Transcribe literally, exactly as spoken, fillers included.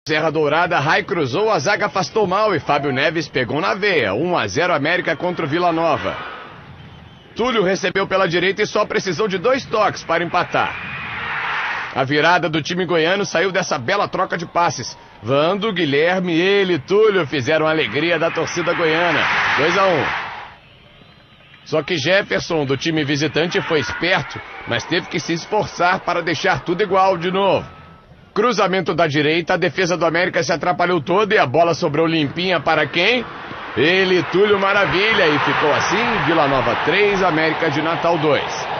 Serra Dourada, Rai cruzou, a zaga afastou mal e Fábio Neves pegou na veia. um a zero América contra o Vila Nova. Túlio recebeu pela direita e só precisou de dois toques para empatar. A virada do time goiano saiu dessa bela troca de passes. Vando, Guilherme, ele e Túlio fizeram a alegria da torcida goiana. dois a um. Só que Jefferson, do time visitante, foi esperto, mas teve que se esforçar para deixar tudo igual de novo. Cruzamento da direita, a defesa do América se atrapalhou toda e a bola sobrou limpinha para quem? Ele, Túlio Maravilha, e ficou assim, Vila Nova três, América de Natal dois.